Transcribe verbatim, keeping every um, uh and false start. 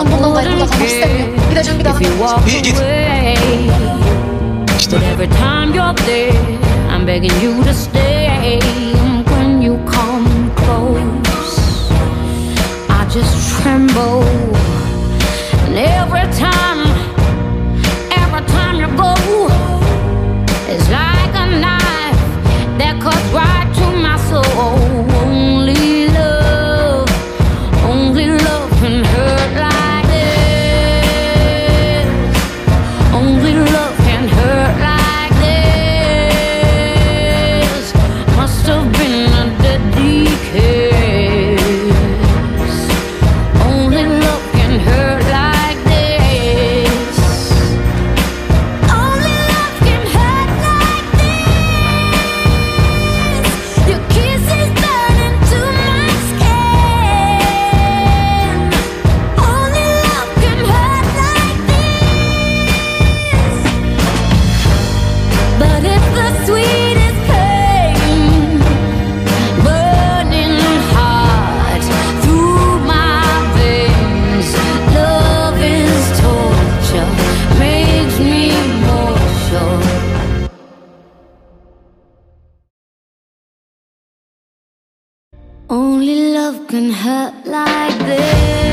Sen bundan ayrılmak istemiyorum. Gideceğim bir daha. İyi git. But every time you're there, I'm begging you to stay. When you come close, I just tremble. And every time, every time you go, it's like a knife that cuts right to my soul. Only love, only love can hurt like this. Only love can hurt like this. Must have been a deadly kiss. Only love can hurt like this. Only love can hurt like this. Your kiss is burning to my skin. Only love can hurt like this. But it's the sweetest pain, burning hot through my veins. Love is torture, makes me more sure. Only love can hurt like this.